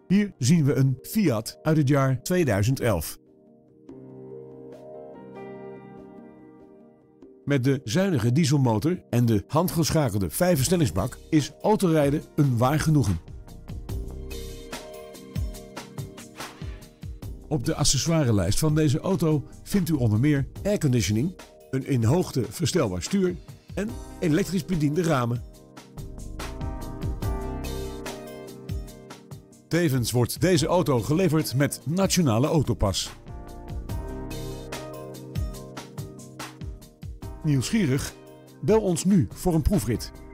Hier zien we een Fiat uit het jaar 2011. Met de zuinige dieselmotor en de handgeschakelde 5-versnellingsbak is autorijden een waar genoegen. Op de accessoirelijst van deze auto vindt u onder meer airconditioning, een in hoogte verstelbaar stuur en elektrisch bediende ramen. Tevens wordt deze auto geleverd met Nationale Autopas. Nieuwsgierig? Bel ons nu voor een proefrit.